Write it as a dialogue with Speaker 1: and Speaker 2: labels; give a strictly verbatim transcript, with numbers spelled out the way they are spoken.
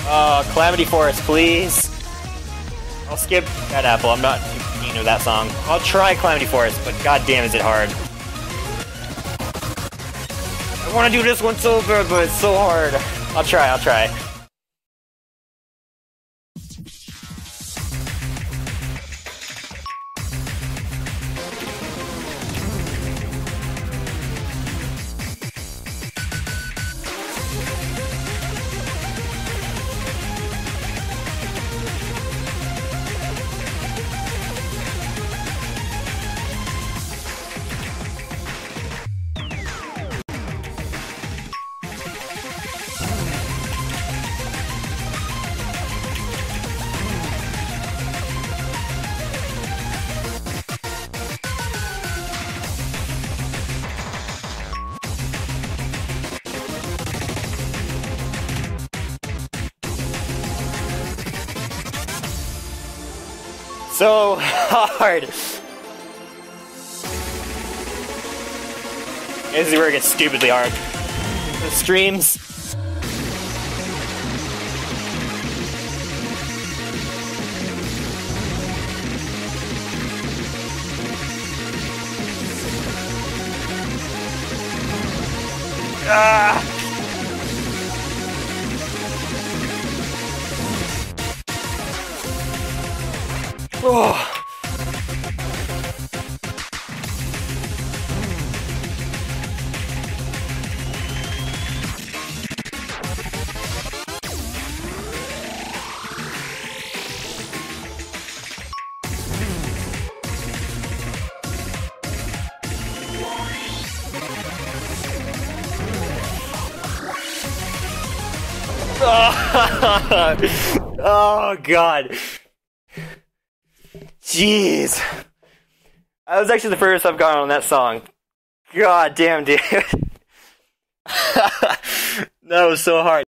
Speaker 1: Uh, Calamity Forest, please. I'll skip Red Apple. I'm not too keen of that song. I'll try Calamity Forest, but goddamn, is it hard. I want to do this one so bad, but it's so hard. I'll try, I'll try. So hard. This is where it gets stupidly hard. The streams. Ah. Oh. Oh god. Jeez. That was actually the furthest I've gone on that song. God damn, dude. That was so hard.